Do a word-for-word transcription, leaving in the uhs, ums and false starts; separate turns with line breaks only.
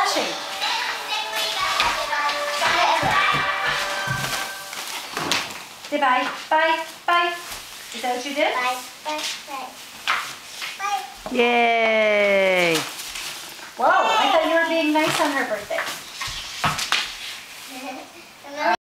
watching? Say bye. Bye. Bye. Is that what you did?
Bye. Bye. Bye. Bye.
Yay!
Whoa, I thought you were being nice on her birthday.